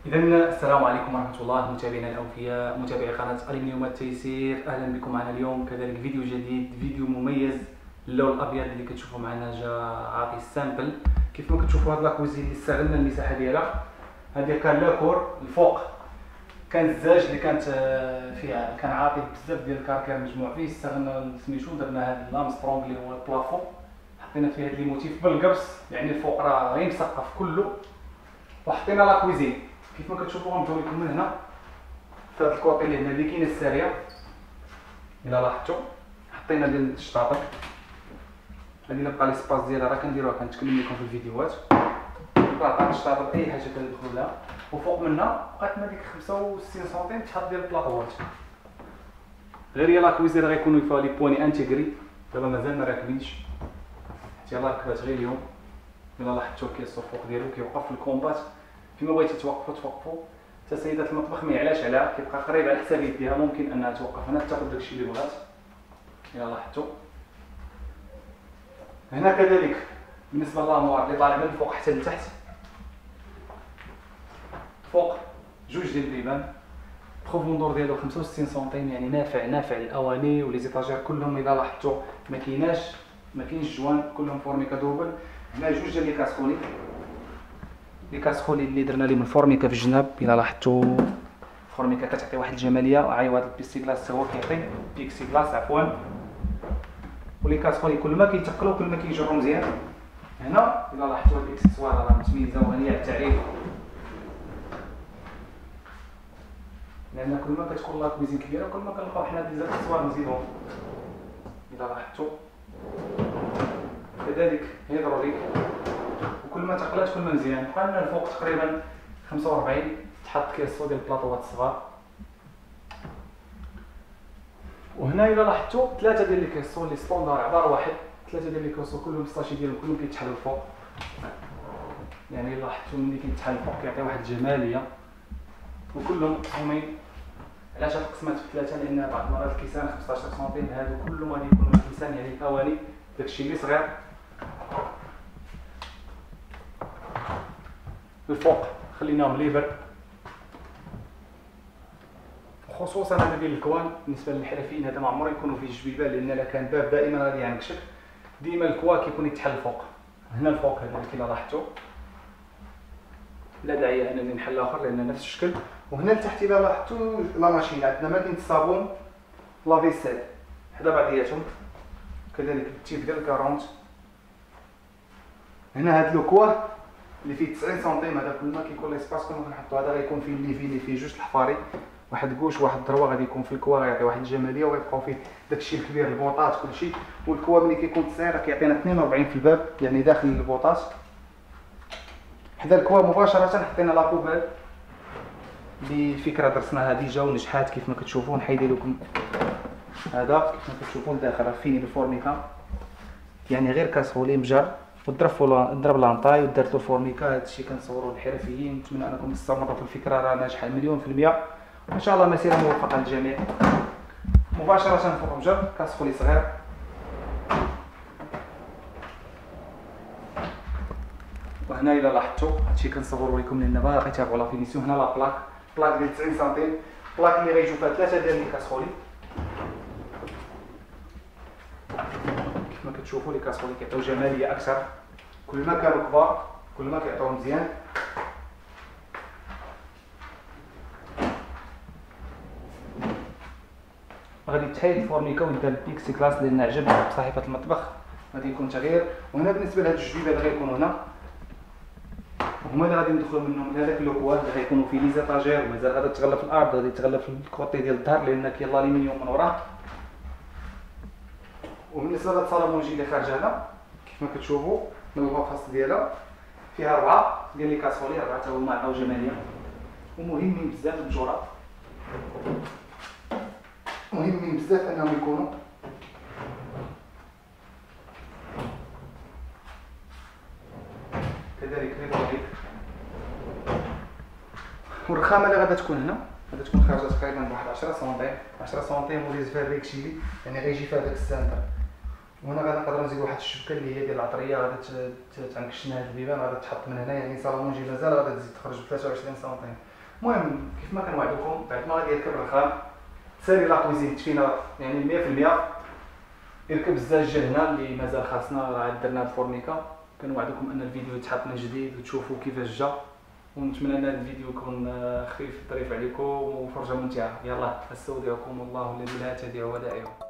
إذا السلام عليكم ورحمة الله متابعينا الأوفياء، متابعي قناة ألمنيوم التيسير. أهلا بكم معنا اليوم كذلك فيديو جديد، فيديو مميز. اللون الأبيض اللي كتشوفوا معنا جا عاطي السامبل. كيف ما كتشوفوا هاد لاكوزين اللي استغلنا المساحة ديالها، هادي كان لاكور الفوق كان الزاج اللي كانت فيها كان عاطي بزاف ديال الكاركير مجموع فيه. استغلنا سميتو درنا هاد لامسترونغ اللي هو البلافون، حطينا فيه هاد لي موتيف بالقبس، يعني الفوق راه غير مسقف كله، وحطينا لاكوزين كيف ما كتشوفوا. غنبداو لكم من هنا في هذا الكوطي اللي هنا اللي كاين الساريه. الا لاحظتوا حطينا ديال الشطاطر، هذه اللي بقى لي سباس ديالها راه كنديروها كنتكلم لكم في الفيديوهات. بقى الشطاطر اي حاجه كندخلوا لها، وفوق منها بقات لنا ديك 65 سنتيم تحط ديال البلاطوات. غير هي لاكويزير غيكونوا فيها لي بواني انتيغري، دابا مازال ما راكبينش حتى يلاه ركبات غير اليوم. الا لاحظتوا كيصور فوق ديالو كيوقف في الكومبات، فيما بغيتي توقفوا. حتى سيدات المطبخ ما يعلاش عليها، كيبقى قريب على حساب يديها، ممكن انها توقف هنا تاخذ داكشي اللي بغات. الا لاحظتوا هنا كذلك بالنسبه للاموار اللي طالع من الفوق حتى لتحت، فوق جوج ديال البيبان، البروفوندور ديالو 65 سنتيم، يعني نافع الاواني ولي زيتاجير كلهم. اذا لاحظتوا ما كاينش جوان، كلهم فورميكا دوبل. هنا جوج ديال لي كاسخولي اللي درنا لهم الفورميكا في الجناب. الا لاحظتوا الفورميكا كتعطي واحد الجماليه، عايو هذا البيكسي كلاس هو كيعطي بيكسي كلاس عفوا. ولي كاسخولي كل ما كيتقلوا كل ما كيجروا مزيان. هنا الا لاحظتوا هاد الاكسسوار راه متميزه وغنيه على التعريف، لان كل ما كتكون لا كويزين كبيره كل ما كنلقاو حنا هاد الاكسسوار نزيدوهم. الا لاحظتوا كذلك هيدروليك، وكل ما تقلات كل ما مزيان. بقى لنا الفوق تقريبا 45 تحط كيسو ديال البلاطوات الصغار. وهنا الا لاحظتوا ثلاثه ديال لي كيسو اللي ستوندار عباره واحد، ثلاثه ديال لي كيسو كلهم الساشي ديالهم كلهم كيتحلوا الفوق. يعني الا لاحظتوا ملي كيتحل الفوق كيعطي واحد الجماليه، وكلهم مقسومين. علاش هاد القسمات في ثلاثه؟ لان بعض المرات الكيسان 15 سنتيم، هادو كلهم غادي يكونوا الكيسان يعني الاواني داكشي اللي صغير. الفوق خليناهم ليبر، خصوصا هذا ديال الكوان. بالنسبه للحرفيين هذا ما عمره يكونوا فيه جبيبه، لان الا كان باب دائما غادي يعنكشك. ديما الكوا كيكون يتحل الفوق. هنا الفوق هذا كي لاحظتوا لا داعي انني نحل اخر لان نفس الشكل. وهنا لتحت الا لاحظتوا لا ماشين عندنا ماكينه الصابون لافيسيل حدا بعضياتهم، كذلك التيب ديال الكارونت. هنا هاد لو كوا اللي فيه 90 سنتيم، هذا كل ما كيكون ليسباس كل ما كنحطوا هذا غيكون فيه اللي فيه جوج الحفاري، واحد كوش واحد الدروه غادي يكون في الكوا، غيعطي واحد الجماليه، وغيبقاو فيه داكشي الكبير البوطات كلشي. والكوا ملي كيكون صغير كيعطينا 42 في الباب، يعني داخل البوطات. حدا الكوا مباشره حطينا لابوبال اللي فكره درسناها ديجا ونجحات كيف ما كتشوفوا. نحيد لكم هذا كيف ما كتشوفوا لداخل راه فيني بالفورميكا، يعني غير كاسرولي مجر وضرب لانطاي ودرت له الفورميكا. هادشي كنصوروا للحرفيين. نتمنى انكم تستمروا في الفكره، راه ناجحه مليون في المية، وان شاء الله مسيره موفقه للجميع. مباشره فوق مجر كاسخولي صغير. وهنا الا لاحظتوا هادشي كنصوروا لكم لان باقي تابعوا لا فينيسيون. هنا لا بلاك ديال 90 سنتيم، بلاك اللي غيجيو فيها ثلاثه ديال لي كاسخولي. كيف ما كتشوفوا لي كاسخولي كيعطيو جماليه اكثر، كل ما كانوا كبار كل ما كيعطيو مزيان. غادي تحيد الفورميكا ويدار البيكسي كلاس لان عجب صاحبه المطبخ، غادي يكون تغيير. وهنا بالنسبه لهاد الجويبات اللي غيكونوا هنا هما اللي غادي ندخلوا منهم لهذاك لوكوال اللي غيكونوا فيه لي زيتاجير، ومازال غادي تغلف الارض، غادي تغلف الكوطي ديال الدار لان كاين لاليمينيوم من وراه. وبالنسبه لهاد الصالامونجي اللي خارجه هنا كيف ما كتشوفوا من الفاص ديالها فيها 4 ديال لي كاسولي، 4 حتى هما عطاو جماليه ومهمين بزاف. الجورات مهمين بزاف انهم يكونوا. كذلك هيدروليك، والرخامه اللي غادا تكون هنا غادا تكون خارجه تقريبا بواحد 10 سنتيم 10 سنتيم، وليز فيها الريكشيلي يعني غيجي فيها داك السنتر. وهنا غادا نقدروا نزيدوا واحد الشبكه اللي هي ديال العطريه، غادا تعنكشنا هاد البيبان، غادا تحط من هنا، يعني صالونجي مازال غادا تزيد تخرج ب 23 سنتيم. المهم كيف ما كنوعدكم بعد ما غادي يركب الرخام سالي لا كوزين تفينا يعني 100%. يركب الزاجه هنا اللي مازال خاصنا راه درنا الفورميكا. كنوعدكم ان الفيديو يتحط من جديد وتشوفوا كيفاش جا، ونتمنى ان هذا الفيديو يكون خفيف ظريف عليكم وفرجه ممتعه. يلا استودعكم الله الذي لا تضيع ودائعه.